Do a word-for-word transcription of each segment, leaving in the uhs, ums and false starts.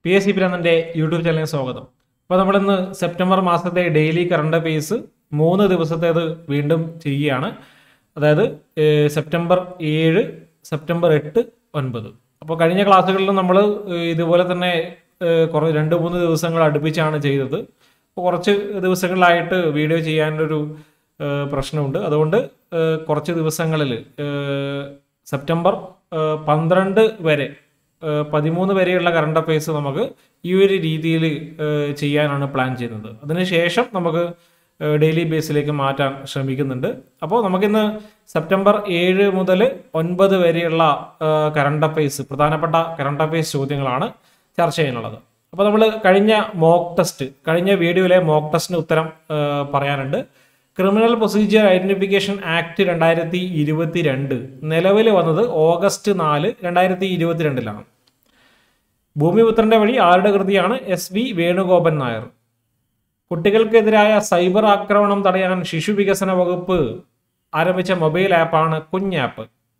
P S C പ്രാന്തന്റെ YouTube ചാനലിന് സ്വാഗതം. അപ്പോൾ നമ്മളിന്ന് സെപ്റ്റംബർ മാസത്തെ ഡെയിലി കറണ്ട് അഫയേഴ്സ് മൂന്ന് ദിവസത്തേത് വീണ്ടും ചെയ്യുകയാണ്. അതായത് സെപ്റ്റംബർ ഏഴ്, സെപ്റ്റംബർ എട്ട്, ഒൻപത്. അപ്പോൾ കഴിഞ്ഞ ക്ലാസ്സുകളിൽ നമ്മൾ ഇതുപോലെ തന്നെ കുറേ രണ്ട് മൂന്ന് ദിവസങ്ങൾ അടുപ്പിച്ചാണ് ചെയ്തത്. അപ്പോൾ കുറച്ച് ദിവസങ്ങളിലായിട്ട് വീഡിയോ ചെയ്യാനൊരു പ്രശ്നമുണ്ട്. അതുകൊണ്ട് കുറച്ച് ദിവസങ്ങളിൽ സെപ്റ്റംബർ പന്ത്രണ്ട് വരെ പതിമൂന്ന് വരെയുള്ള കറണ്ട് അഫയേഴ്സ് നമുക്ക് ഈ ഒരു രീതിയിൽ ചെയ്യാനാണ് പ്ലാൻ ചെയ്യുന്നത്. അതിനുശേഷം നമുക്ക് ഡെയിലി ബേസിലേക്ക് മാറ്റാൻ ശ്രമിക്കുന്നുണ്ട്. അപ്പോൾ നമുക്കിന്ന് സെപ്റ്റംബർ ഏഴ് മുതൽ ഒൻപത് വരെയുള്ള കറണ്ട് അഫയേഴ്സ്, പ്രധാനപ്പെട്ട കറണ്ട് അഫയേഴ്സ് ചോദ്യങ്ങളാണ് ചർച്ച ചെയ്യാനുള്ളത്. അപ്പോൾ നമ്മൾ കഴിഞ്ഞ മോക്ക് ടെസ്റ്റ്, കഴിഞ്ഞ വീഡിയോയിലെ മോക്ക് ടെസ്റ്റിന് ഉത്തരം പറയാനുണ്ട്. ക്രിമിനൽ പ്രൊസീജിയർ ഐഡന്റിഫിക്കേഷൻ ആക്ട് രണ്ടായിരത്തി ഇരുപത്തി രണ്ട് നിലവിൽ വന്നത് ഓഗസ്റ്റ് നാല് രണ്ടായിരത്തി ഇരുപത്തിരണ്ടിലാണ്. ഭൂമിപുത്രന്റെ വഴി ആരുടെ കൃതിയാണ്? S V Venugopan Nair. കുട്ടികൾക്കെതിരായ സൈബർ ആക്രമണം തടയാൻ ശിശു വികസന വകുപ്പ് ആരംഭിച്ച മൊബൈൽ ആപ്പാണ് Kunju app.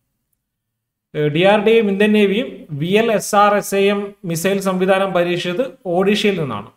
D R D എയും ഇന്ത്യൻ നേവിയും V L S R S A M missile സംവിധാനം പരീക്ഷിച്ചത് ഒഡീഷയിൽ നിന്നാണ്.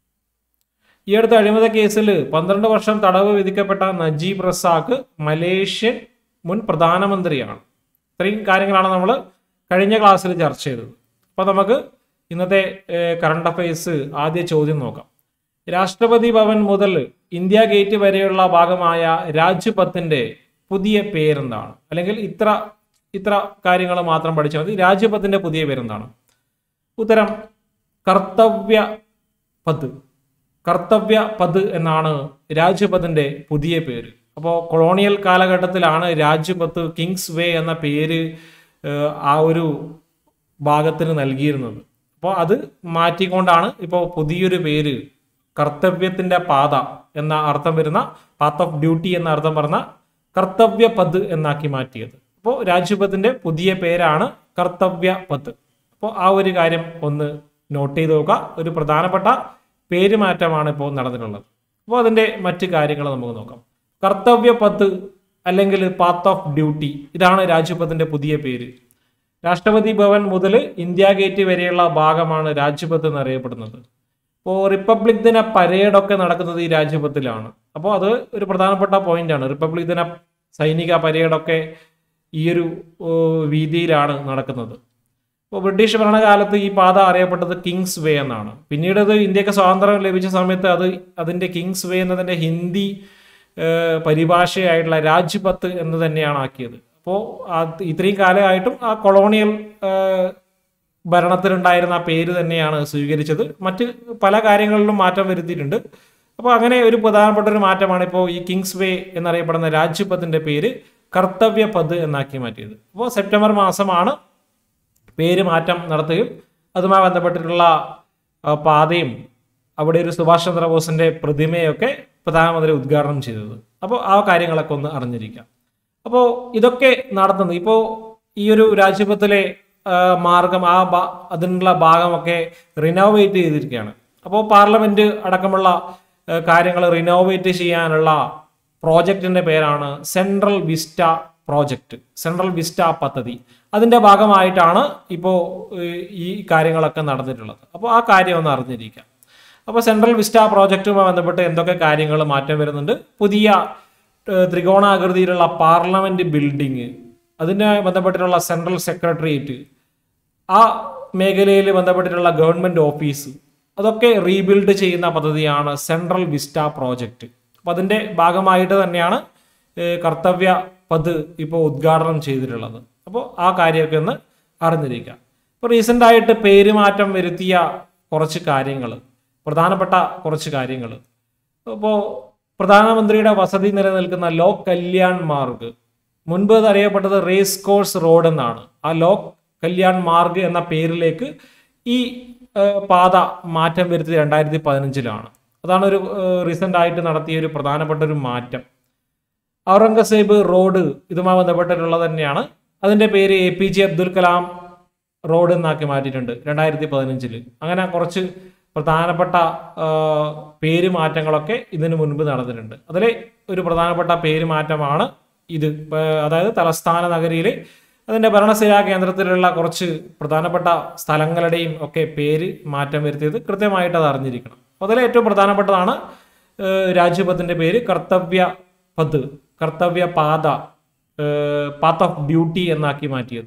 ഈ അടുത്ത അഴിമതി കേസിൽ പന്ത്രണ്ട് വർഷം തടവ് വിധിക്കപ്പെട്ട നജീബ് റസാഖ് മലേഷ്യൻ മുൻ പ്രധാനമന്ത്രിയാണ്. ഇത്രയും കാര്യങ്ങളാണ് നമ്മൾ കഴിഞ്ഞ ക്ലാസ്സിൽ ചർച്ച ചെയ്തത്. അപ്പോൾ നമുക്ക് ഇന്നത്തെ കറണ്ട് അഫയേഴ്സ് ആദ്യ ചോദ്യം നോക്കാം. രാഷ്ട്രപതി ഭവൻ മുതൽ ഇന്ത്യ ഗേറ്റ് വരെയുള്ള ഭാഗമായ രാജ്പഥിന്റെ പുതിയ പേരെന്താണ്? അല്ലെങ്കിൽ ഇത്ര ഇത്ര കാര്യങ്ങൾ മാത്രം പഠിച്ചാൽ മതി. രാജ്പഥിന്റെ പുതിയ പേരെന്താണ്? ഉത്തരം കർത്തവ്യ പഥ്. കർത്തവ്യ പഥ് എന്നാണ് രാജ്പഥിന്റെ പുതിയ പേര്. അപ്പോൾ കൊളോണിയൽ കാലഘട്ടത്തിലാണ് രാജ്പഥ്, കിങ്സ് വേ എന്ന പേര് ആ ഒരു ഭാഗത്തിന് നൽകിയിരുന്നത്. അപ്പോൾ അത് മാറ്റിക്കൊണ്ടാണ് ഇപ്പോൾ പുതിയൊരു പേര് കർത്തവ്യത്തിന്റെ പാത എന്ന അർത്ഥം വരുന്ന, പാത്ത് ഓഫ് ഡ്യൂട്ടി എന്ന അർത്ഥം പറഞ്ഞ കർത്തവ്യ പഥ് എന്നാക്കി മാറ്റിയത്. അപ്പോൾ രാജ്പഥിന്റെ പുതിയ പേരാണ് കർത്തവ്യ പഥ്. അപ്പോൾ ആ ഒരു കാര്യം ഒന്ന് നോട്ട് ചെയ്ത് നോക്കുക. ഒരു പ്രധാനപ്പെട്ട പേരുമാറ്റമാണ് ഇപ്പോൾ നടന്നിട്ടുള്ളത്. അപ്പോൾ അതിൻ്റെ മറ്റ് കാര്യങ്ങൾ നമുക്ക് നോക്കാം. കർത്തവ്യ പഥ് അല്ലെങ്കിൽ പാത്ത് ഓഫ് ഡ്യൂട്ടി, ഇതാണ് രാജ്പഥിന്റെ പുതിയ പേര്. രാഷ്ട്രപതി ഭവൻ മുതൽ ഇന്ത്യ ഗേറ്റ് വരെയുള്ള ഭാഗമാണ് രാജ്പഥ് എന്നറിയപ്പെടുന്നത്. ഇപ്പോൾ റിപ്പബ്ലിക് ദിന പരേഡൊക്കെ നടക്കുന്നത് ഈ രാജ്പഥിലാണ്. അപ്പോൾ അത് ഒരു പ്രധാനപ്പെട്ട പോയിന്റാണ്. റിപ്പബ്ലിക് ദിന സൈനിക പരേഡൊക്കെ ഈ ഒരു വീതിയിലാണ് നടക്കുന്നത്. ഇപ്പോൾ ബ്രിട്ടീഷ് ഭരണകാലത്ത് ഈ പാത അറിയപ്പെട്ടത് കിങ്സ് വേ എന്നാണ്. പിന്നീട് അത് ഇന്ത്യക്ക് സ്വാതന്ത്ര്യം ലഭിച്ച സമയത്ത് അത് അതിൻ്റെ കിങ്സ് വേ എന്നതിൻ്റെ ഹിന്ദി പരിഭാഷയായിട്ടുള്ള രാജ്പഥ് എന്ന് തന്നെയാണ് ആക്കിയത്. അപ്പോൾ ഇത്രയും കാലമായിട്ടും ആ കൊളോണിയൽ ഭരണത്തിലുണ്ടായിരുന്ന ആ പേര് തന്നെയാണ് സ്വീകരിച്ചത്. മറ്റ് പല കാര്യങ്ങളിലും മാറ്റം വരുത്തിയിട്ടുണ്ട്. അപ്പോൾ അങ്ങനെ ഒരു പ്രധാനപ്പെട്ട ഒരു മാറ്റമാണ് ഇപ്പോൾ ഈ കിങ്സ് വേ എന്നറിയപ്പെടുന്ന രാജ്പഥിന്റെ പേര് കർത്തവ്യ പഥ് എന്നാക്കി മാറ്റിയത്. അപ്പോൾ സെപ്റ്റംബർ മാസമാണ് പേര് മാറ്റം നടത്തുകയും അതുമായി ബന്ധപ്പെട്ടിട്ടുള്ള പാതയും അവിടെ ഒരു സുഭാഷ് ചന്ദ്രബോസിന്റെ പ്രതിമയൊക്കെ പ്രധാനമന്ത്രി ഉദ്ഘാടനം ചെയ്തത്. അപ്പോൾ ആ കാര്യങ്ങളൊക്കെ ഒന്ന് അറിഞ്ഞിരിക്കാം. അപ്പോൾ ഇതൊക്കെ നടത്തുന്നത് ഇപ്പോൾ ഈ ഒരു രാജ്പഥിലെ മാർഗം, ആ അതിനുള്ള ഭാഗമൊക്കെ റിനോവേറ്റ് ചെയ്തിരിക്കുകയാണ്. അപ്പോൾ പാർലമെന്റ് അടക്കമുള്ള കാര്യങ്ങൾ റിനോവേറ്റ് ചെയ്യാനുള്ള പ്രോജക്റ്റിന്റെ പേരാണ് central vista project, central vista പദ്ധതി. അതിന്റെ ഭാഗമായിട്ടാണ് ഇപ്പോൾ ഈ കാര്യങ്ങളൊക്കെ നടന്നിട്ടുള്ളത്. അപ്പോൾ ആ കാര്യം ഒന്ന് അറിഞ്ഞിരിക്കാം. അപ്പോൾ സെൻട്രൽ വിസ്റ്റ പ്രോജക്റ്റുമായി ബന്ധപ്പെട്ട് എന്തൊക്കെ കാര്യങ്ങൾ മാറ്റം വരുന്നുണ്ട്? പുതിയ ത്രികോണാകൃതിയിലുള്ള പാർലമെന്റ് ബിൽഡിങ്, അതിനുമായി ബന്ധപ്പെട്ടിട്ടുള്ള സെൻട്രൽ സെക്രട്ടേറിയറ്റ്, ആ മേഖലയിൽ ബന്ധപ്പെട്ടിട്ടുള്ള ഗവൺമെന്റ് ഓഫീസ്, അതൊക്കെ റീബിൽഡ് ചെയ്യുന്ന പദ്ധതിയാണ് സെൻട്രൽ വിസ്റ്റ പ്രോജക്റ്റ്. അപ്പം അതിൻ്റെ ഭാഗമായിട്ട് തന്നെയാണ് കർത്തവ്യ പഥ് ഇപ്പോൾ ഉദ്ഘാടനം ചെയ്തിട്ടുള്ളത്. അപ്പോൾ ആ കാര്യമൊക്കെ ഒന്ന് അറിഞ്ഞിരിക്കുക. ഇപ്പോൾ റീസെൻ്റ് ആയിട്ട് പേരുമാറ്റം വരുത്തിയ കുറച്ച് കാര്യങ്ങൾ, പ്രധാനപ്പെട്ട കുറച്ച് കാര്യങ്ങൾ. അപ്പോൾ പ്രധാനമന്ത്രിയുടെ വസതി നിലനിൽക്കുന്ന ലോക് കല്യാൺ മാർഗ്, മുൻപ് അത് അറിയപ്പെട്ടത് റേസ് കോഴ്സ് റോഡ് എന്നാണ്. ആ ലോക് കല്യാൺ മാർഗ് എന്ന പേരിലേക്ക് ഈ പാത മാറ്റം വരുത്തിയത് രണ്ടായിരത്തി പതിനഞ്ചിലാണ്. അതാണ് ഒരു റീസെൻ്റ് ആയിട്ട് നടത്തിയ ഒരു പ്രധാനപ്പെട്ട ഒരു മാറ്റം. ഔറംഗസേബ് റോഡ് ഇതുമായി ബന്ധപ്പെട്ടിട്ടുള്ളത് തന്നെയാണ്. അതിൻ്റെ പേര് A P J Abdul Kalam road എന്നാക്കി മാറ്റിയിട്ടുണ്ട് രണ്ടായിരത്തി പതിനഞ്ചിൽ. അങ്ങനെ കുറച്ച് പ്രധാനപ്പെട്ട പേരുമാറ്റങ്ങളൊക്കെ ഇതിനു മുൻപ് നടന്നിട്ടുണ്ട്. അതിലെ ഒരു പ്രധാനപ്പെട്ട പേരുമാറ്റമാണ് ഇത്. അതായത് തലസ്ഥാന നഗരിയിൽ അതിൻ്റെ ഭരണസിരാ കേന്ദ്രത്തിലുള്ള കുറച്ച് പ്രധാനപ്പെട്ട സ്ഥലങ്ങളുടെയും ഒക്കെ പേര് മാറ്റം വരുത്തിയത് കൃത്യമായിട്ട് അത് അറിഞ്ഞിരിക്കണം. അതിൽ ഏറ്റവും പ്രധാനപ്പെട്ടതാണ് രാജ്യപഥിൻ്റെ പേര് കർത്തവ്യ പദ്, കർത്തവ്യ പാത, പാത്ത് ഓഫ് ഡ്യൂട്ടി എന്നാക്കി മാറ്റിയത്.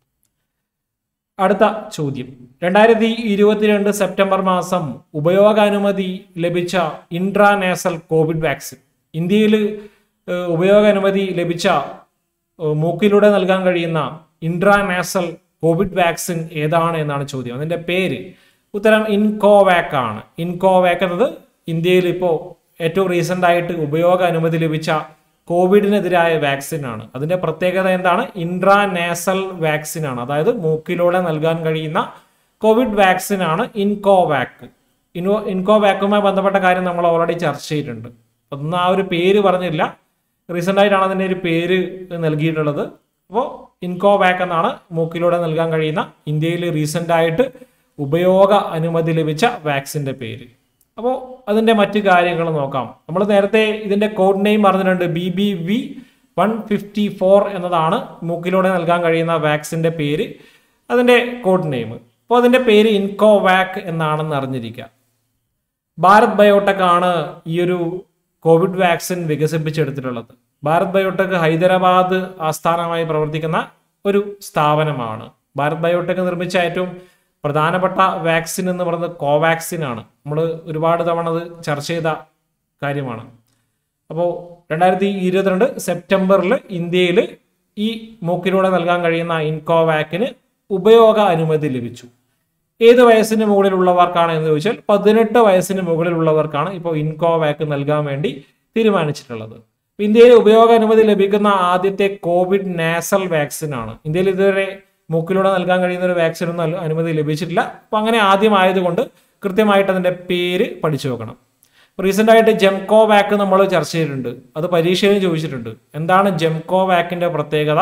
അടുത്ത ചോദ്യം, രണ്ടായിരത്തി ഇരുപത്തിരണ്ട് സെപ്റ്റംബർ മാസം ഉപയോഗാനുമതി ലഭിച്ച ഇൻട്രാനേസൽ കോവിഡ് വാക്സിൻ, ഇന്ത്യയിൽ ഉപയോഗാനുമതി ലഭിച്ച മൂക്കിലൂടെ നൽകാൻ കഴിയുന്ന ഇൻട്രാനേസൽ കോവിഡ് വാക്സിൻ ഏതാണ് എന്നാണ് ചോദ്യം. അതിൻ്റെ പേര് ഉത്തരം ഇൻകോവാക് ആണ്. ഇൻകോവാക് എന്നത് ഇന്ത്യയിൽ ഇപ്പോൾ ഏറ്റവും റീസെൻ്റ് ആയിട്ട് ഉപയോഗ അനുമതി ലഭിച്ച കോവിഡിനെതിരായ വാക്സിൻ ആണ്. അതിൻ്റെ പ്രത്യേകത എന്താണ്? ഇൻട്രാനേസൽ വാക്സിൻ ആണ്. അതായത് മൂക്കിലൂടെ നൽകാൻ കഴിയുന്ന കോവിഡ് വാക്സിൻ ആണ് ഇൻകോവാക്. ഇൻകോ ഇൻകോവാക്കുമായി ബന്ധപ്പെട്ട കാര്യം നമ്മൾ ഓൾറെഡി ചർച്ച ചെയ്തിട്ടുണ്ട്. അതൊന്നും ആ ഒരു പേര് പറഞ്ഞില്ല, റീസെൻ്റ് ആയിട്ടാണ് അതിൻ്റെ ഒരു പേര് നൽകിയിട്ടുള്ളത്. അപ്പോൾ ഇൻകോവാക് എന്നാണ് മൂക്കിലൂടെ നൽകാൻ കഴിയുന്ന ഇന്ത്യയിൽ റീസെൻ്റ് ആയിട്ട് ഉപയോഗ അനുമതി ലഭിച്ച വാക്സിൻ്റെ പേര്. അപ്പോൾ അതിൻ്റെ മറ്റു കാര്യങ്ങൾ നോക്കാം. നമ്മൾ നേരത്തെ ഇതിൻ്റെ കോഡ് നെയിം പറഞ്ഞിട്ടുണ്ട്, B B V one fifty four എന്നതാണ് മൂക്കിലൂടെ നൽകാൻ കഴിയുന്ന വാക്സിൻ്റെ പേര്, അതിൻ്റെ കോഡ് നെയിം. അപ്പോൾ അതിൻ്റെ പേര് ഇൻകോവാക് എന്നാണെന്ന് അറിഞ്ഞിരിക്കുക. ഭാരത് ബയോടെക് ആണ് ഈ ഒരു കോവിഡ് വാക്സിൻ വികസിപ്പിച്ചെടുത്തിട്ടുള്ളത്. ഭാരത് ബയോടെക് ഹൈദരാബാദ് ആസ്ഥാനമായി പ്രവർത്തിക്കുന്ന ഒരു സ്ഥാപനമാണ്. ഭാരത് ബയോടെക് നിർമ്മിച്ച ഏറ്റവും പ്രധാനപ്പെട്ട വാക്സിൻ എന്ന് പറയുന്നത് കോവാക്സിൻ ആണ്. നമ്മൾ ഒരുപാട് തവണ അത് ചർച്ച ചെയ്ത കാര്യമാണ്. അപ്പോൾ രണ്ടായിരത്തി ഇരുപത്തിരണ്ട് സെപ്റ്റംബറിൽ ഇന്ത്യയിൽ ഈ മൂക്കിലൂടെ നൽകാൻ കഴിയുന്ന ഇൻകോവാക്കിന് ഉപയോഗ അനുമതി ലഭിച്ചു. ഏത് വയസ്സിന് മുകളിലുള്ളവർക്കാണ് എന്ന് ചോദിച്ചാൽ പതിനെട്ട് വയസ്സിന് മുകളിലുള്ളവർക്കാണ് ഇപ്പോൾ ഇൻകോവാക്ക് നൽകാൻ വേണ്ടി തീരുമാനിച്ചിട്ടുള്ളത്. ഇന്ത്യയിൽ ഉപയോഗ അനുമതി ലഭിക്കുന്ന ആദ്യത്തെ കോവിഡ് നാസൽ വാക്സിൻ ആണ്. ഇന്ത്യയിൽ ഇതുവരെ മൂക്കിലൂടെ നൽകാൻ കഴിയുന്ന ഒരു വാക്സിൻ ഒന്നും അനുമതി ലഭിച്ചിട്ടില്ല. അപ്പോൾ അങ്ങനെ ആദ്യമായതുകൊണ്ട് കൃത്യമായിട്ട് അതിൻ്റെ പേര് പഠിച്ചു വെക്കണം. റീസെൻ്റ് ആയിട്ട് ജെംകോവാക്ക് നമ്മൾ ചർച്ച ചെയ്തിട്ടുണ്ട്, അത് പരീക്ഷയിലും ചോദിച്ചിട്ടുണ്ട്. എന്താണ് ജെംകോവാക്കിൻ്റെ പ്രത്യേകത,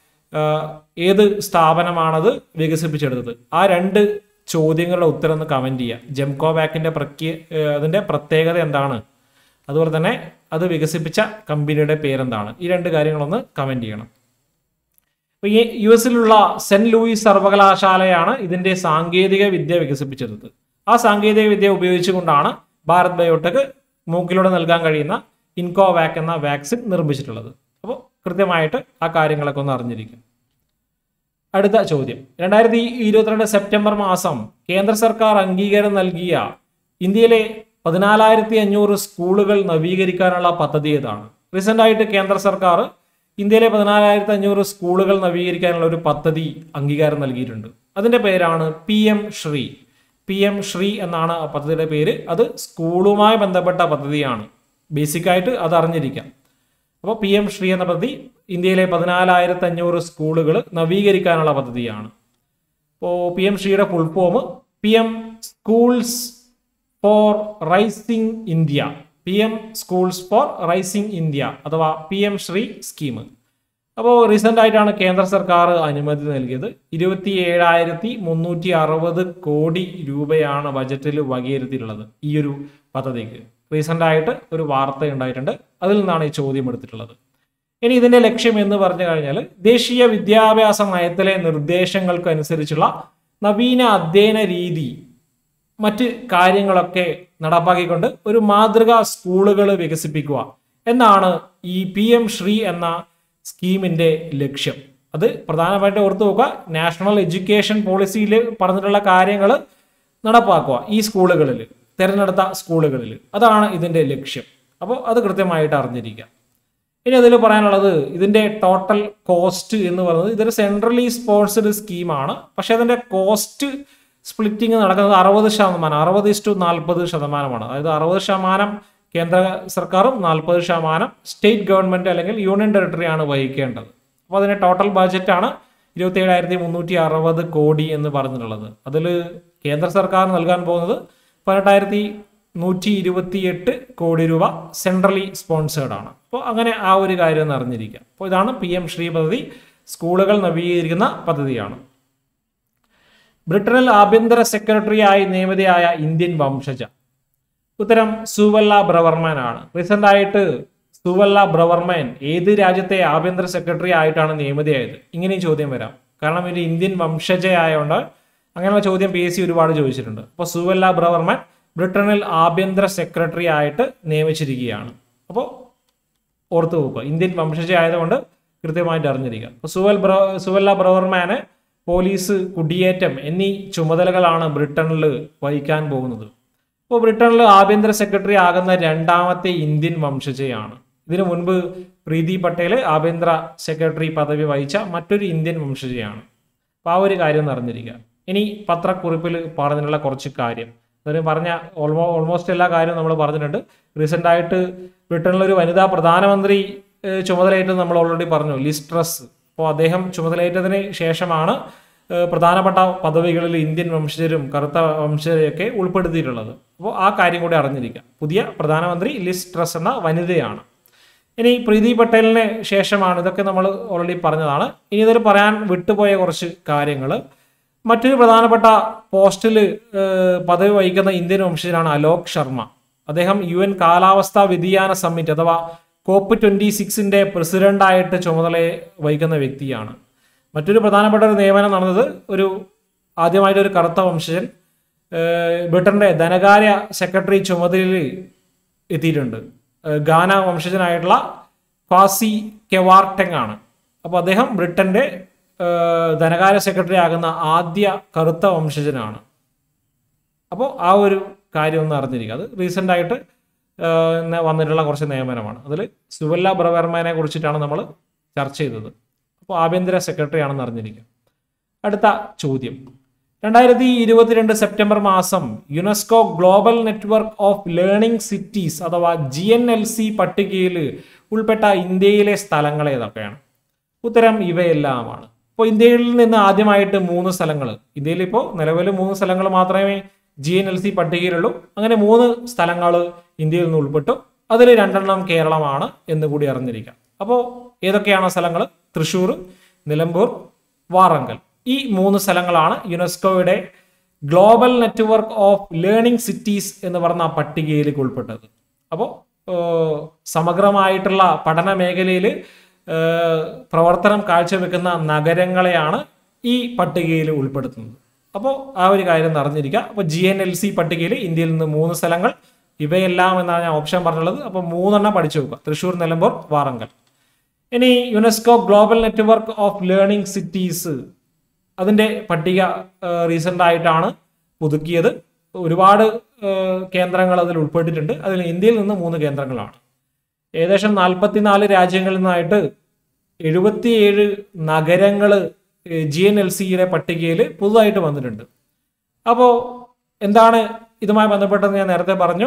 ഏത് സ്ഥാപനമാണത് വികസിപ്പിച്ചെടുത്തത്? ആ രണ്ട് ചോദ്യങ്ങളുടെ ഉത്തരം ഒന്ന് കമൻറ്റ് ചെയ്യുക. ജെംകോവാക്കിൻ്റെ പ്രക്രിയ അതിൻ്റെ പ്രത്യേകത എന്താണ്, അതുപോലെ തന്നെ അത് വികസിപ്പിച്ച കമ്പനിയുടെ പേരെന്താണ്? ഈ രണ്ട് കാര്യങ്ങളൊന്ന് കമൻറ്റ് ചെയ്യണം. അപ്പോൾ ഈ യു എസിലുള്ള സെന്റ് ലൂയിസ് സർവകലാശാലയാണ് ഇതിൻ്റെ സാങ്കേതിക വിദ്യ വികസിപ്പിച്ചെടുത്തത്. ആ സാങ്കേതിക വിദ്യ ഉപയോഗിച്ചുകൊണ്ടാണ് ഭാരത് ബയോടെക് മൂക്കിലൂടെ നൽകാൻ കഴിയുന്ന ഇൻകോവാക് എന്ന വാക്സിൻ നിർമ്മിച്ചിട്ടുള്ളത്. അപ്പോൾ കൃത്യമായിട്ട് ആ കാര്യങ്ങളൊക്കെ ഒന്ന് അറിഞ്ഞിരിക്കും. അടുത്ത ചോദ്യം, രണ്ടായിരത്തി ഇരുപത്തിരണ്ട് സെപ്റ്റംബർ മാസം കേന്ദ്ര സർക്കാർ അംഗീകാരം നൽകിയ ഇന്ത്യയിലെ പതിനാലായിരത്തി അഞ്ഞൂറ് സ്കൂളുകൾ നവീകരിക്കാനുള്ള പദ്ധതി ഏതാണ്? റീസെൻ്റ് ആയിട്ട് കേന്ദ്ര സർക്കാർ ഇന്ത്യയിലെ പതിനാലായിരത്തി അഞ്ഞൂറ് സ്കൂളുകൾ നവീകരിക്കാനുള്ള ഒരു പദ്ധതി അംഗീകാരം നൽകിയിട്ടുണ്ട്. അതിൻ്റെ പേരാണ് P M Shri. P M Shri എന്നാണ് ആ പദ്ധതിയുടെ പേര്. അത് സ്കൂളുമായി ബന്ധപ്പെട്ട പദ്ധതിയാണ്. ബേസിക്കായിട്ട് അത് അറിഞ്ഞിരിക്കാം. അപ്പോൾ പി എം ശ്രീ എന്ന പദ്ധതി ഇന്ത്യയിലെ പതിനാലായിരത്തി അഞ്ഞൂറ് സ്കൂളുകൾ നവീകരിക്കാനുള്ള പദ്ധതിയാണ്. അപ്പോൾ പി എം ശ്രീയുടെ full form P M schools for rising India, P M schools for rising India അഥവാ പി എം ശ്രീ സ്കീം. അപ്പോൾ റീസെൻ്റ് ആയിട്ടാണ് കേന്ദ്ര സർക്കാർ അനുമതി നൽകിയത്. ഇരുപത്തി ഏഴായിരത്തി മുന്നൂറ്റി അറുപത് കോടി രൂപയാണ് ബജറ്റിൽ വകയിരുത്തിയിട്ടുള്ളത് ഈ ഒരു പദ്ധതിക്ക്. റീസെൻ്റ് ആയിട്ട് ഒരു വാർത്ത ഉണ്ടായിട്ടുണ്ട്, അതിൽ നിന്നാണ് ഈ ചോദ്യം എടുത്തിട്ടുള്ളത്. ഇനി ഇതിൻ്റെ ലക്ഷ്യം എന്ന് പറഞ്ഞു കഴിഞ്ഞാൽ ദേശീയ വിദ്യാഭ്യാസ നയത്തിലെ നിർദ്ദേശങ്ങൾക്കനുസരിച്ചുള്ള നവീന അധ്യയന രീതി, മറ്റ് കാര്യങ്ങളൊക്കെ നടപ്പാക്കിക്കൊണ്ട് ഒരു മാതൃകാ സ്കൂളുകൾ വികസിപ്പിക്കുക എന്നാണ് ഈ പി എം ശ്രീ എന്ന സ്കീമിൻ്റെ ലക്ഷ്യം. അത് പ്രധാനമായിട്ട് ഓർത്തു നോക്കുക, നാഷണൽ എഡ്യൂക്കേഷൻ പോളിസിയിൽ പറഞ്ഞിട്ടുള്ള കാര്യങ്ങൾ നടപ്പാക്കുക ഈ സ്കൂളുകളിൽ, തിരഞ്ഞെടുത്ത സ്കൂളുകളിൽ. അതാണ് ഇതിൻ്റെ ലക്ഷ്യം. അപ്പോൾ അത് കൃത്യമായിട്ട് അറിഞ്ഞിരിക്കുക. ഇനി അതിൽ പറയാനുള്ളത് ഇതിൻ്റെ ടോട്ടൽ കോസ്റ്റ് എന്ന് പറയുന്നത്, ഇതൊരു സെൻട്രലി സ്പോൺസർഡ് സ്കീമാണ്. പക്ഷേ അതിൻ്റെ കോസ്റ്റ് സ്പ്ലിറ്റിങ് നടക്കുന്നത് അറുപത് ശതമാനം അറുപത് ഇസ്റ്റു നാൽപ്പത് ശതമാനമാണ്. അതായത് അറുപത് ശതമാനം കേന്ദ്ര സർക്കാരും നാൽപ്പത് ശതമാനം സ്റ്റേറ്റ് ഗവൺമെൻറ് അല്ലെങ്കിൽ യൂണിയൻ ടെറിട്ടറിയാണ് വഹിക്കേണ്ടത്. അപ്പോൾ അതിൻ്റെ ടോട്ടൽ ബഡ്ജറ്റാണ് ഇരുപത്തി ഏഴായിരത്തി മുന്നൂറ്റി അറുപത് കോടി എന്ന് പറഞ്ഞിട്ടുള്ളത്. അതിൽ കേന്ദ്ര സർക്കാർ നൽകാൻ പോകുന്നത് പതിനെട്ടായിരത്തി നൂറ്റി ഇരുപത്തി എട്ട് കോടി രൂപ സെൻട്രലി സ്പോൺസേർഡ് ആണ്. അപ്പോൾ അങ്ങനെ ആ ഒരു കാര്യം ഒന്ന് അറിഞ്ഞിരിക്കാം. അപ്പോൾ ഇതാണ് പി എം ശ്രീ പദ്ധതി, സ്കൂളുകൾ നവീകരിക്കുന്ന പദ്ധതിയാണ്. ബ്രിട്ടനിൽ ആഭ്യന്തര സെക്രട്ടറിയായി നിയമിതയായ ഇന്ത്യൻ വംശജ, ഉത്തരം സുവല്ല ബ്രവർമാൻ ആണ്. റീസെൻ്റ് ആയിട്ട് സുവല്ല ബ്രവർമാൻ ഏത് രാജ്യത്തെ ആഭ്യന്തര സെക്രട്ടറി ആയിട്ടാണ് നിയമിതയായത്? ഇങ്ങനെയും ചോദ്യം വരാം. കാരണം ഒരു ഇന്ത്യൻ വംശജയായതുകൊണ്ട് അങ്ങനെയുള്ള ചോദ്യം പി എസ് സി ഒരുപാട് ചോദിച്ചിട്ടുണ്ട്. അപ്പോൾ സുവല്ല ബ്രവർമാൻ ബ്രിട്ടനിൽ ആഭ്യന്തര സെക്രട്ടറി ആയിട്ട് നിയമിച്ചിരിക്കുകയാണ്. അപ്പോൾ ഓർത്ത് നോക്കുക, ഇന്ത്യൻ വംശജ ആയതുകൊണ്ട് കൃത്യമായിട്ട് അറിഞ്ഞിരിക്കുക. അപ്പോൾ സുവൽ ബ്ര സുവല്ല ബ്രവർമാന് പോലീസ്, കുടിയേറ്റം എന്നീ ചുമതലകളാണ് ബ്രിട്ടനിൽ വഹിക്കാൻ പോകുന്നത്. അപ്പോൾ ബ്രിട്ടനിൽ ആഭ്യന്തര സെക്രട്ടറി ആകുന്ന രണ്ടാമത്തെ ഇന്ത്യൻ വംശജയാണ്. ഇതിനു മുൻപ് പ്രീതി പട്ടേൽ ആഭ്യന്തര സെക്രട്ടറി പദവി വഹിച്ച മറ്റൊരു ഇന്ത്യൻ വംശജയാണ്. അപ്പോൾ ആ ഒരു കാര്യം ഒന്ന് അറിഞ്ഞിരിക്കുക. ഇനി പത്രക്കുറിപ്പിൽ പറഞ്ഞിട്ടുള്ള കുറച്ച് കാര്യം, അതിന് പറഞ്ഞ ഓൾമോ ഓൾമോസ്റ്റ് എല്ലാ കാര്യവും നമ്മൾ പറഞ്ഞിട്ടുണ്ട്. റീസെൻ്റ് ആയിട്ട് ബ്രിട്ടനിലൊരു വനിതാ പ്രധാനമന്ത്രി ചുമതലയേറ്റത് നമ്മൾ ഓൾറെഡി പറഞ്ഞു, ലിസ് ട്രസ്. അപ്പോൾ അദ്ദേഹം ചുമതലയേറ്റതിന് ശേഷമാണ് പ്രധാനപ്പെട്ട പദവികളിൽ ഇന്ത്യൻ വംശജരും കറുത്ത വംശജരെയൊക്കെ ഉൾപ്പെടുത്തിയിട്ടുള്ളത്. അപ്പോൾ ആ കാര്യം കൂടി അറിഞ്ഞിരിക്കുക. പുതിയ പ്രധാനമന്ത്രി ലിസ് ട്രസ് എന്ന വനിതയാണ്. ഇനി പ്രീതി പട്ടേലിന് ശേഷമാണ്, ഇതൊക്കെ നമ്മൾ ഓൾറെഡി പറഞ്ഞതാണ്. ഇനി ഇതിൽ പറയാൻ വിട്ടുപോയ കുറച്ച് കാര്യങ്ങൾ. മറ്റൊരു പ്രധാനപ്പെട്ട പോസ്റ്റിൽ പദവി വഹിക്കുന്ന ഇന്ത്യൻ വംശജനാണ് അലോക് ശർമ്മ. അദ്ദേഹം യു എൻ കാലാവസ്ഥാ വ്യതിയാന സമ്മിറ്റ് അഥവാ കോപ്പ് ട്വന്റി സിക്സിന്റെ പ്രസിഡന്റായിട്ട് ചുമതല വഹിക്കുന്ന വ്യക്തിയാണ്. മറ്റൊരു പ്രധാനപ്പെട്ട ഒരു നിയമനം നടന്നത് ഒരു ആദ്യമായിട്ട് ഒരു കറുത്ത വംശജൻ ബ്രിട്ടന്റെ ധനകാര്യ സെക്രട്ടറി ചുമതലയിൽ എത്തിയിട്ടുണ്ട്. ഗാന വംശജനായിട്ടുള്ള ക്വാസി കെവാർടെങ് ആണ്. അപ്പോൾ അദ്ദേഹം ബ്രിട്ടന്റെ ധനകാര്യ സെക്രട്ടറി ആകുന്ന ആദ്യ കറുത്ത വംശജനാണ്. അപ്പോൾ ആ ഒരു കാര്യം ഒന്ന് അറിഞ്ഞിരിക്കുക. അത് റീസെൻ്റ് ആയിട്ട് വന്നിട്ടുള്ള കുറച്ച് നിയമനമാണ്. അതിൽ സുവല്ല ബ്രവർമാനെ കുറിച്ചിട്ടാണ് നമ്മൾ ചർച്ച ചെയ്തത്. അപ്പോൾ ആഭ്യന്തര സെക്രട്ടറി ആണെന്ന് അറിഞ്ഞിരിക്കുക. അടുത്ത ചോദ്യം, രണ്ടായിരത്തി ഇരുപത്തിരണ്ട് സെപ്റ്റംബർ മാസം UNESCO global network of learning cities അഥവാ ജി എൻ എൽ സി പട്ടികയിൽ ഉൾപ്പെട്ട ഇന്ത്യയിലെ സ്ഥലങ്ങൾ ഏതൊക്കെയാണ്? ഉത്തരം ഇവയെല്ലാമാണ്. ഇപ്പോൾ ഇന്ത്യയിൽ നിന്ന് ആദ്യമായിട്ട് മൂന്ന് സ്ഥലങ്ങൾ, ഇന്ത്യയിൽ ഇപ്പോൾ നിലവിൽ മൂന്ന് സ്ഥലങ്ങൾ മാത്രമേ ജി എൻ എൽ സി പട്ടികയിലുള്ളൂ. അങ്ങനെ മൂന്ന് സ്ഥലങ്ങൾ ഇന്ത്യയിൽ നിന്ന് ഉൾപ്പെട്ടു. അതിൽ രണ്ടെണ്ണം കേരളമാണ് എന്ന് കൂടി അറിഞ്ഞിരിക്കാം. അപ്പോൾ ഏതൊക്കെയാണ് സ്ഥലങ്ങൾ? തൃശ്ശൂർ, നിലമ്പൂർ, വാറങ്കൽ. ഈ മൂന്ന് സ്ഥലങ്ങളാണ് യുനെസ്കോയുടെ global network of learning cities എന്ന് പറഞ്ഞ പട്ടികയിലേക്ക് ഉൾപ്പെട്ടത്. അപ്പോൾ സമഗ്രമായിട്ടുള്ള പഠന മേഖലയിൽ പ്രവർത്തനം കാഴ്ചവെക്കുന്ന നഗരങ്ങളെയാണ് ഈ പട്ടികയിൽ ഉൾപ്പെടുത്തുന്നത്. അപ്പോൾ ആ ഒരു കാര്യം അറിഞ്ഞിരിക്കുക. അപ്പോൾ ജി എൻ എൽ സി പട്ടികയിൽ ഇന്ത്യയിൽ നിന്ന് മൂന്ന് സ്ഥലങ്ങൾ, ഇവയെല്ലാം എന്നാണ് ഞാൻ ഓപ്ഷൻ പറഞ്ഞുള്ളത്. അപ്പോൾ മൂന്നെണ്ണം പഠിച്ചു നോക്കുക: തൃശ്ശൂർ, നിലമ്പൂർ, വാറങ്കൽ. ഇനി UNESCO global network of learning cities, അതിൻ്റെ പട്ടിക റീസെൻ്റ് ആയിട്ടാണ് പുതുക്കിയത്. ഒരുപാട് കേന്ദ്രങ്ങൾ അതിൽ ഉൾപ്പെട്ടിട്ടുണ്ട്. അതിൽ ഇന്ത്യയിൽ നിന്ന് മൂന്ന് കേന്ദ്രങ്ങളാണ്. ഏകദേശം നാൽപ്പത്തിനാല് രാജ്യങ്ങളിൽ നിന്നായിട്ട് എഴുപത്തിയേഴ് നഗരങ്ങൾ ജി എൻ എൽ സിയുടെ പട്ടികയിൽ പുതുതായിട്ട് വന്നിട്ടുണ്ട്. അപ്പോൾ എന്താണ് ഇതുമായി ബന്ധപ്പെട്ടത്? ഞാൻ നേരത്തെ പറഞ്ഞു,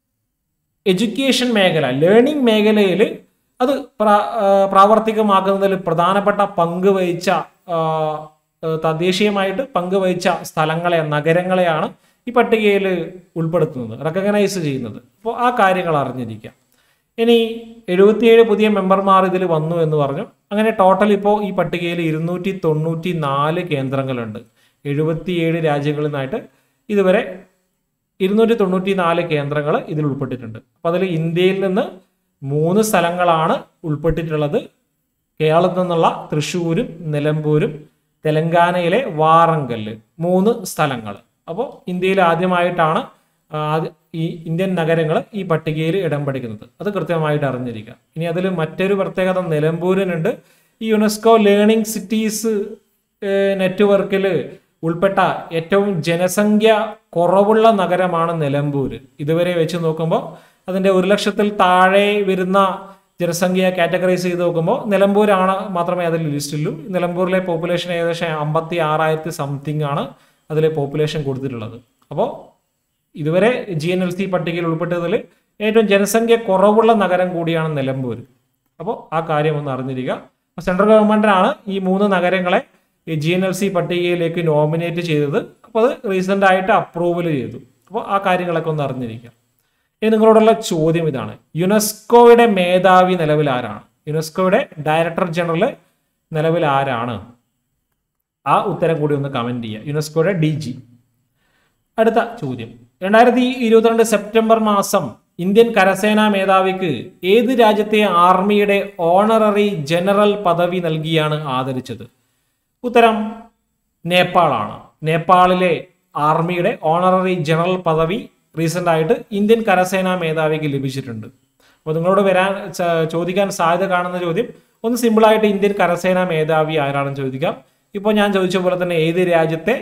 എഡ്യൂക്കേഷൻ മേഖല, ലേണിംഗ് മേഖലയിൽ അത് പ്രാവർത്തികമാക്കുന്നതിൽ പ്രധാനപ്പെട്ട പങ്ക് വഹിച്ച, തദ്ദേശീയമായിട്ട് പങ്കുവഹിച്ച സ്ഥലങ്ങളെ, നഗരങ്ങളെയാണ് ഈ പട്ടികയിൽ ഉൾപ്പെടുത്തുന്നത്, റെക്കഗ്നൈസ് ചെയ്യുന്നത്. അപ്പോൾ ആ കാര്യങ്ങൾ അറിഞ്ഞിരിക്കുക. ഇനി എഴുപത്തിയേഴ് പുതിയ മെമ്പർമാർ ഇതിൽ വന്നു എന്ന് പറഞ്ഞു. അങ്ങനെ ടോട്ടൽ ഇപ്പോൾ ഈ പട്ടികയിൽ ഇരുന്നൂറ്റി തൊണ്ണൂറ്റി നാല് കേന്ദ്രങ്ങളുണ്ട്. എഴുപത്തിയേഴ് രാജ്യങ്ങളിൽ നിന്നായിട്ട് ഇതുവരെ ഇരുന്നൂറ്റി തൊണ്ണൂറ്റി നാല് കേന്ദ്രങ്ങൾ ഇതിൽ ഉൾപ്പെട്ടിട്ടുണ്ട്. അപ്പോൾ അതിൽ ഇന്ത്യയിൽ നിന്ന് മൂന്ന് സ്ഥലങ്ങളാണ് ഉൾപ്പെട്ടിട്ടുള്ളത്. കേരളത്തിൽ നിന്നുള്ള തൃശ്ശൂരും നിലമ്പൂരും തെലങ്കാനയിലെ വാറങ്കല്, മൂന്ന് സ്ഥലങ്ങൾ. അപ്പോൾ ഇന്ത്യയിൽ ആദ്യമായിട്ടാണ് ഈ ഇന്ത്യൻ നഗരങ്ങൾ ഈ പട്ടികയിൽ ഇടം പിടിക്കുന്നത്. അത് കൃത്യമായിട്ട് അറിഞ്ഞിരിക്കുക. ഇനി അതിൽ മറ്റൊരു പ്രത്യേകത നിലമ്പൂരിനുണ്ട്. ഈ യുനെസ്കോ ലേണിംഗ് സിറ്റീസ് നെറ്റ്വർക്കിൽ ഉൾപ്പെട്ട ഏറ്റവും ജനസംഖ്യ കുറവുള്ള നഗരമാണ് നിലമ്പൂർ. ഇതുവരെ വെച്ച് നോക്കുമ്പോൾ അതിൻ്റെ ഒരു ലക്ഷത്തിൽ താഴെ വരുന്ന ജനസംഖ്യ കാറ്റഗറൈസ് ചെയ്ത് നോക്കുമ്പോൾ നിലമ്പൂരാണ് മാത്രമേ അതിൽ ലിസ്റ്റുള്ളൂ. നിലമ്പൂരിലെ പോപ്പുലേഷൻ ഏകദേശം അമ്പത്തി ആറായിരത്തി സംതിങ് ആണ് അതിലെ പോപ്പുലേഷൻ കൊടുത്തിട്ടുള്ളത്. അപ്പോൾ ഇതുവരെ ജി എൻ എൽ സി പട്ടികയിൽ ഉൾപ്പെട്ടതിൽ ഏറ്റവും ജനസംഖ്യ കുറവുള്ള നഗരം കൂടിയാണ് നിലമ്പൂർ. അപ്പോൾ ആ കാര്യം ഒന്ന് അറിഞ്ഞിരിക്കുക. സെൻട്രൽ ഗവൺമെന്റാണ് ഈ മൂന്ന് നഗരങ്ങളെ ഈ ജി എൻ എൽ സി പട്ടികയിലേക്ക് നോമിനേറ്റ് ചെയ്തത്. അപ്പോൾ അത് റീസെൻ്റ് ആയിട്ട് അപ്രൂവൽ ചെയ്തു. അപ്പോൾ ആ കാര്യങ്ങളൊക്കെ ഒന്ന് അറിഞ്ഞിരിക്കുക. ഇനി നിങ്ങളോടുള്ള ചോദ്യം ഇതാണ്: യുനെസ്കോയുടെ മേധാവി നിലവിൽ ആരാണ്? യുനെസ്കോയുടെ ഡയറക്ടർ ജനറൽ നിലവിൽ ആരാണ്? ആ ഉത്തരം കൂടി ഒന്ന് കമന്റ് ചെയ്യുക. യുനെസ്കോയുടെ ഡി ജി. അടുത്ത ചോദ്യം, രണ്ടായിരത്തി ഇരുപത്തിരണ്ട് സെപ്റ്റംബർ മാസം ഇന്ത്യൻ കരസേനാ മേധാവിക്ക് ഏത് രാജ്യത്തെ ആർമിയുടെ ഓണററി ജനറൽ പദവി നൽകിയാണ് ആദരിച്ചത്? ഉത്തരം നേപ്പാളാണ്. നേപ്പാളിലെ ആർമിയുടെ ഓണററി ജനറൽ പദവി റീസെന്റ് ആയിട്ട് ഇന്ത്യൻ കരസേനാ മേധാവിക്ക് ലഭിച്ചിട്ടുണ്ട്. അപ്പോൾ നിങ്ങളോട് വരാൻ ചോദിക്കാൻ സാധ്യത കാണുന്ന ചോദ്യം ഒന്ന് സിമ്പിളായിട്ട് ഇന്ത്യൻ കരസേനാ മേധാവി ആരാണെന്ന് ചോദിക്കാം. ഇപ്പോൾ ഞാൻ ചോദിച്ച പോലെ തന്നെ ഏത് രാജ്യത്തെ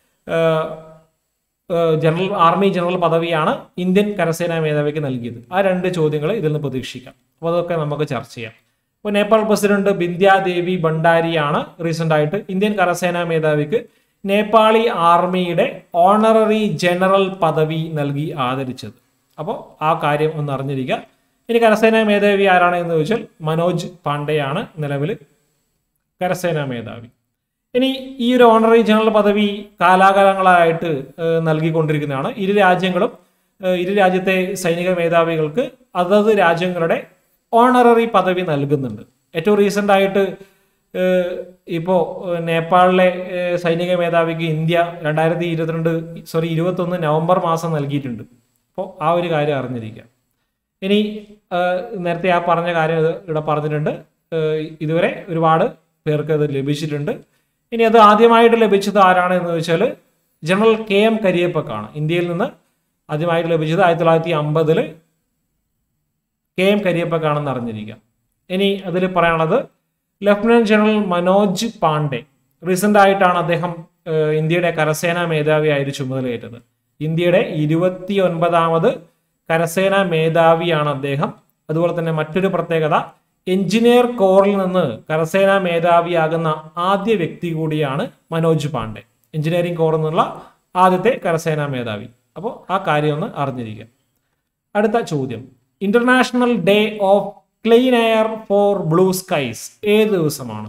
ജനറൽ ആർമി ജനറൽ പദവിയാണ് ഇന്ത്യൻ കരസേനാ മേധാവിക്ക് നൽകിയത്? ആ രണ്ട് ചോദ്യങ്ങൾ ഇതിൽ നിന്ന് പ്രതീക്ഷിക്കാം. അപ്പോൾ അതൊക്കെ നമുക്ക് ചർച്ച ചെയ്യാം. ഇപ്പോൾ നേപ്പാൾ പ്രസിഡന്റ് ബിന്ദ്യാദേവി ഭണ്ഡാരിയാണ് റീസെന്റ് ആയിട്ട് ഇന്ത്യൻ കരസേനാ മേധാവിക്ക് നേപ്പാളി ആർമിയുടെ ഓണററി ജനറൽ പദവി നൽകി ആദരിച്ചത്. അപ്പോൾ ആ കാര്യം ഒന്ന് അറിഞ്ഞിരിക്കുക. ഇനി കരസേനാ മേധാവി ആരാണ് എന്ന് ചോദിച്ചാൽ മനോജ് പാണ്ഡെയാണ് നിലവിൽ കരസേനാ മേധാവി. ഇനി ഈ ഒരു ഓണററി ജനറൽ പദവി കാലാകാലങ്ങളായിട്ട് നൽകിക്കൊണ്ടിരിക്കുന്നതാണ്. ഇരു രാജ്യങ്ങളും ഇരു രാജ്യത്തെ സൈനിക മേധാവികൾക്ക് അതത് രാജ്യങ്ങളുടെ ഓണററി പദവി നൽകുന്നുണ്ട്. ഏറ്റവും റീസെന്റ് ആയിട്ട് ഇപ്പോൾ നേപ്പാളിലെ സൈനിക മേധാവിക്ക് ഇന്ത്യ രണ്ടായിരത്തി ഇരുപത്തിരണ്ട് സോറി ഇരുപത്തൊന്ന് നവംബർ മാസം നൽകിയിട്ടുണ്ട്. അപ്പോൾ ആ ഒരു കാര്യം അറിഞ്ഞിരിക്കുക. ഇനി നേരത്തെ ആ പറഞ്ഞ കാര്യം ഇവിടെ പറഞ്ഞിട്ടുണ്ട്. ഇതുവരെ ഒരുപാട് പേർക്ക് അത് ലഭിച്ചിട്ടുണ്ട്. ഇനി അത് ആദ്യമായിട്ട് ലഭിച്ചത് ആരാണ് എന്ന് ചോദിച്ചാൽ ജനറൽ കെ എം കരിയപ്പക്കാണ്. ഇന്ത്യയിൽ നിന്ന് ആദ്യമായിട്ട് ലഭിച്ചത് ആയിരത്തി തൊള്ളായിരത്തി അമ്പതില് കെ എം കരിയപ്പക്കാണെന്ന് അറിഞ്ഞിരിക്കുക. ഇനി അതിൽ പറയാനുള്ളത് lieutenant general Manoj Pande recent ആയിട്ടാണ് അദ്ദേഹം ഇന്ത്യയുടെ കരസേനാ മേധാവിയായിട്ട് ചുമതലയേറ്റത്. ഇന്ത്യയുടെ ഇരുപത്തി ഒൻപതാമത് കരസേനാ മേധാവിയാണ് അദ്ദേഹം. അതുപോലെ തന്നെ മറ്റൊരു പ്രത്യേകത എഞ്ചിനീയർ കോറിൽ നിന്ന് കരസേനാ മേധാവിയാകുന്ന ആദ്യ വ്യക്തി കൂടിയാണ് മനോജ് പാണ്ഡെ. എഞ്ചിനീയറിംഗ് കോറിൽ നിന്നുള്ള ആദ്യത്തെ കരസേനാ മേധാവി. അപ്പോൾ ആ കാര്യം ഒന്ന് അറിഞ്ഞിരിക്കുക. അടുത്ത ചോദ്യം, international day of clean air for blue skies ഏത് ദിവസമാണ്?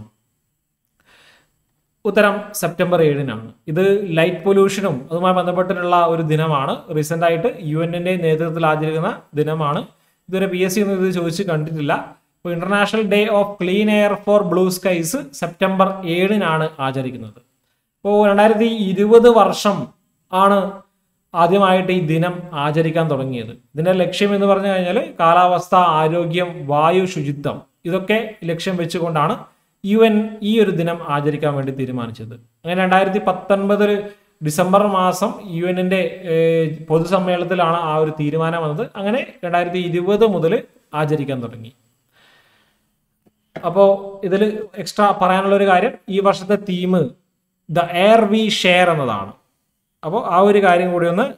ഉത്തരം സെപ്റ്റംബർ ഏഴിനാണ്. ഇത് ലൈറ്റ് പൊല്യൂഷനും അതുമായി ബന്ധപ്പെട്ടിട്ടുള്ള ഒരു ദിനമാണ്. റീസെന്റ് ആയിട്ട് യു എന്നിന്റെ നേതൃത്വത്തിൽ ആചരിക്കുന്ന ദിനമാണ്. ഇതുവരെ പി എസ് സി ഒന്നും ഇത് ചോദിച്ച് കണ്ടിട്ടില്ല. ഇപ്പോൾ international day of clean air for blue skies September ഏഴിനാണ് ആചരിക്കുന്നത്. ഇപ്പോൾ രണ്ടായിരത്തി ഇരുപത് വർഷം ആണ് ആദ്യമായിട്ട് ഈ ദിനം ആചരിക്കാൻ തുടങ്ങിയത്. ഇതിന്റെ ലക്ഷ്യം എന്ന് പറഞ്ഞു കഴിഞ്ഞാൽ കാലാവസ്ഥ, ആരോഗ്യം, വായു ശുചിത്വം ഇതൊക്കെ ലക്ഷ്യം വെച്ചുകൊണ്ടാണ് യു എൻ ഈ ഒരു ദിനം ആചരിക്കാൻ വേണ്ടി തീരുമാനിച്ചത്. അങ്ങനെ രണ്ടായിരത്തി പത്തൊൻപതിൽ ഡിസംബർ മാസം യു എന്നിന്റെ പൊതുസമ്മേളനത്തിലാണ് ആ ഒരു തീരുമാനം വന്നത്. അങ്ങനെ രണ്ടായിരത്തി ഇരുപത് മുതൽ ആചരിക്കാൻ തുടങ്ങി. അപ്പോൾ ഇതിൽ എക്സ്ട്രാ പറയാനുള്ള ഒരു കാര്യം, ഈ വർഷത്തെ theme the air we share എന്നതാണ്. അപ്പോൾ ആ ഒരു കാര്യം കൂടി ഒന്ന്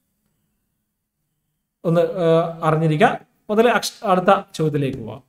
ഒന്ന് അറിഞ്ഞിരിക്കുക. മുതൽ അടുത്ത ചോദ്യത്തിലേക്ക് പോവാം.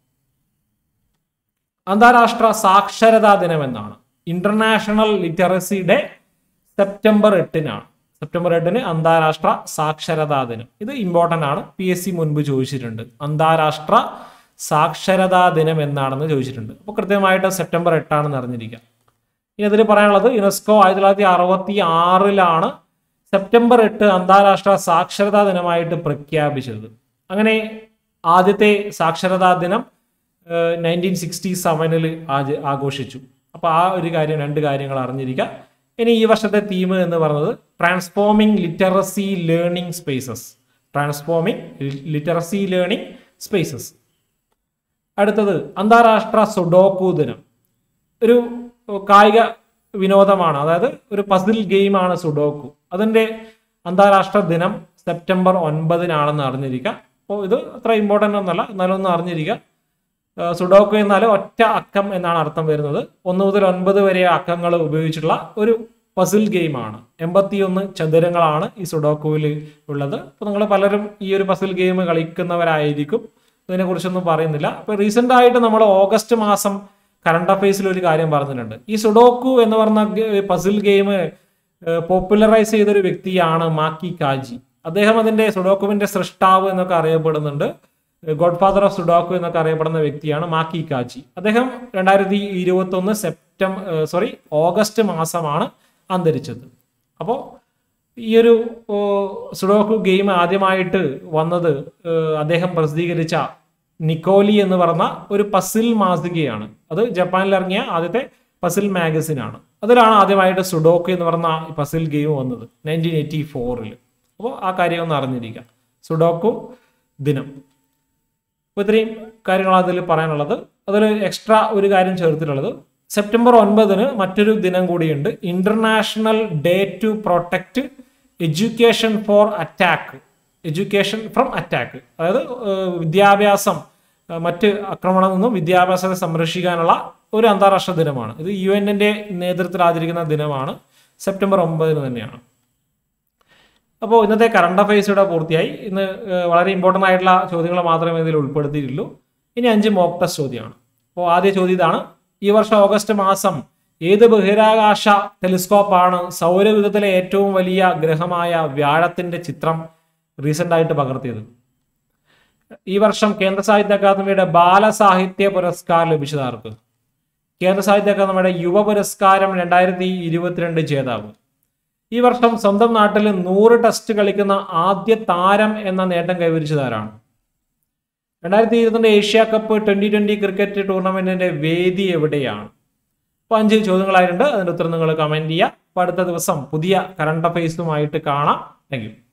അന്താരാഷ്ട്ര സാക്ഷരതാ ദിനം എന്നാണ്. ഇന്റർനാഷണൽ ലിറ്ററസി ഡേ സെപ്റ്റംബർ എട്ടിനാണ്. സെപ്റ്റംബർ എട്ടിന് അന്താരാഷ്ട്ര സാക്ഷരതാ ദിനം. ഇത് ഇമ്പോർട്ടൻ്റ് ആണ്. പി എസ് സി മുൻപ് ചോദിച്ചിട്ടുണ്ട്. അന്താരാഷ്ട്ര സാക്ഷരതാ ദിനം എന്നാണെന്ന് ചോദിച്ചിട്ടുണ്ട്. അപ്പോൾ കൃത്യമായിട്ട് സെപ്റ്റംബർ എട്ടാണെന്ന് അറിഞ്ഞിരിക്കുക. ഇനി അതിൽ പറയാനുള്ളത് യുനെസ്കോ ആയിരത്തി തൊള്ളായിരത്തി അറുപത്തി ആറിലാണ് സെപ്റ്റംബർ എട്ട് അന്താരാഷ്ട്ര സാക്ഷരതാ ദിനമായിട്ട് പ്രഖ്യാപിച്ചത്. അങ്ങനെ ആദ്യത്തെ സാക്ഷരതാ ദിനം നയൻറ്റീൻ സിക്സ്റ്റി സെവനിൽ ആഘോഷിച്ചു. അപ്പോൾ ആ ഒരു കാര്യം, രണ്ട് കാര്യങ്ങൾ അറിഞ്ഞിരിക്കുക. ഇനി ഈ വർഷത്തെ തീം എന്ന് പറയുന്നത് transforming literacy learning spaces. Transforming literacy learning spaces. അടുത്തത് അന്താരാഷ്ട്ര സുഡോക്കു ദിനം. ഒരു കായിക വിനോദമാണ്, അതായത് ഒരു പസിൽ ഗെയിമാണ് സുഡോക്കു. അതിൻ്റെ അന്താരാഷ്ട്ര ദിനം സെപ്റ്റംബർ ഒൻപതിനാണെന്ന് അറിഞ്ഞിരിക്കുക. അപ്പോൾ ഇത് അത്ര ഇമ്പോർട്ടൻ്റ് ഒന്നല്ല, എന്നാലും ഒന്ന് അറിഞ്ഞിരിക്കുക. സുഡോക്കു എന്നാൽ ഒറ്റ അക്കം എന്നാണ് അർത്ഥം വരുന്നത്. ഒന്ന് മുതൽ ഒൻപത് വരെ അക്കങ്ങൾ ഉപയോഗിച്ചിട്ടുള്ള ഒരു പസിൽ ഗെയിമാണ്. എൺപത്തിയൊന്ന് ചതുരങ്ങളാണ് ഈ സുഡോക്കുവിൽ ഉള്ളത്. അപ്പോൾ നിങ്ങൾ പലരും ഈ ഒരു പസിൽ ഗെയിം കളിക്കുന്നവരായിരിക്കും. ഇതിനെക്കുറിച്ചൊന്നും പറയുന്നില്ല. അപ്പോൾ റീസെൻ്റ് ആയിട്ട് നമ്മൾ ഓഗസ്റ്റ് മാസം കറണ്ട് അഫയേഴ്സിൽ ഒരു കാര്യം പറഞ്ഞിട്ടുണ്ട്. ഈ സുഡോക്കു എന്ന് പറഞ്ഞ പസിൽ ഗെയിം പോപ്പുലറൈസ് ചെയ്തൊരു വ്യക്തിയാണ് മാക്കി കാജി. അദ്ദേഹം അതിൻ്റെ സുഡോക്കുവിൻ്റെ സൃഷ്ടാവ് എന്നൊക്കെ അറിയപ്പെടുന്നുണ്ട്. ഗോഡ് ഫാദർ ഓഫ് സുഡോക്കു എന്നൊക്കെ അറിയപ്പെടുന്ന വ്യക്തിയാണ് മാക്കി കാജി. അദ്ദേഹം രണ്ടായിരത്തി ഇരുപത്തി ഒന്ന് സെപ്റ്റംബർ സോറി ഓഗസ്റ്റ് മാസമാണ് അന്തരിച്ചത്. അപ്പോൾ ഈ ഒരു സുഡോക്കു ഗെയിം ആദ്യമായിട്ട് വന്നത് അദ്ദേഹം പ്രസിദ്ധീകരിച്ച നിക്കോലി എന്ന് പറഞ്ഞ ഒരു പസിൽ മാസികയാണ്. അത് ജപ്പാനിൽ ഇറങ്ങിയ ആദ്യത്തെ പസിൽ മാഗസിനാണ്. അതിലാണ് ആദ്യമായിട്ട് സുഡോക്കു എന്ന് പറഞ്ഞ പസിൽ ഗെയിം വന്നത് നയൻറ്റീൻ എയ്റ്റി ഫോറിൽ. അപ്പോൾ ആ കാര്യം ഒന്ന് അറിഞ്ഞിരിക്കുക. സുഡോക്കു ദിനം. അപ്പോൾ ഇത്രയും കാര്യങ്ങളാണ് അതിൽ പറയാനുള്ളത്. അതിൽ എക്സ്ട്രാ ഒരു കാര്യം ചേർത്തിട്ടുള്ളത്, സെപ്റ്റംബർ ഒൻപതിന് മറ്റൊരു ദിനം കൂടിയുണ്ട്, international day to protect education for attack education from attack. അതായത് വിദ്യാഭ്യാസം മറ്റ് ആക്രമണത്തിൽ നിന്നും വിദ്യാഭ്യാസത്തെ സംരക്ഷിക്കാനുള്ള ഒരു അന്താരാഷ്ട്ര ദിനമാണ്. ഇത് യു എന്നിന്റെ നേതൃത്വത്തിൽ ആചരിക്കുന്ന ദിനമാണ്, സെപ്റ്റംബർ ഒമ്പതിന് തന്നെയാണ്. അപ്പോൾ ഇന്നത്തെ കറണ്ട് അഫയേഴ്സ് ഇവിടെ പൂർത്തിയായി. ഇന്ന് വളരെ ഇമ്പോർട്ടൻ്റ് ആയിട്ടുള്ള ചോദ്യങ്ങൾ മാത്രമേ ഇതിൽ ഉൾപ്പെടുത്തിയിട്ടുള്ളൂ. ഇനി അഞ്ച് മോക്ക് ടെസ്റ്റ് ചോദ്യമാണ്. അപ്പോൾ ആദ്യ ചോദ്യം ഇതാണ്, ഈ വർഷം ഓഗസ്റ്റ് മാസം ഏത് ബഹിരാകാശ ടെലിസ്കോപ്പാണ് സൗരയൂഥത്തിലെ ഏറ്റവും വലിയ ഗ്രഹമായ വ്യാഴത്തിന്റെ ചിത്രം റീസെന്റ് ആയിട്ട് പകർത്തിയത്? ഈ വർഷം കേന്ദ്ര സാഹിത്യ അക്കാദമിയുടെ ബാലസാഹിത്യ പുരസ്കാരം ലഭിച്ചത് ആർക്ക്? കേന്ദ്ര സാഹിത്യ അക്കാദമിയുടെ യുവ പുരസ്കാരം രണ്ടായിരത്തി ഇരുപത്തിരണ്ട് ജേതാവ്. ഈ വർഷം സ്വന്തം നാട്ടിൽ നൂറ് ടെസ്റ്റ് കളിക്കുന്ന ആദ്യ താരം എന്ന നേട്ടം കൈവരിച്ചതാരാണ്? രണ്ടായിരത്തി ഇരുപത്തിരണ്ട് Asia cup twenty twenty cricket ടൂർണമെന്റിന്റെ വേദി എവിടെയാണ്? അപ്പോൾ അഞ്ച് ചോദ്യങ്ങളായിട്ടുണ്ട്. അതിന്റെ ഉത്തരം നിങ്ങൾ കമന്റ് ചെയ്യുക. അപ്പോൾ അടുത്ത ദിവസം പുതിയ കറണ്ട് അഫയേഴ്സുമായിട്ട് കാണാം. Thank U.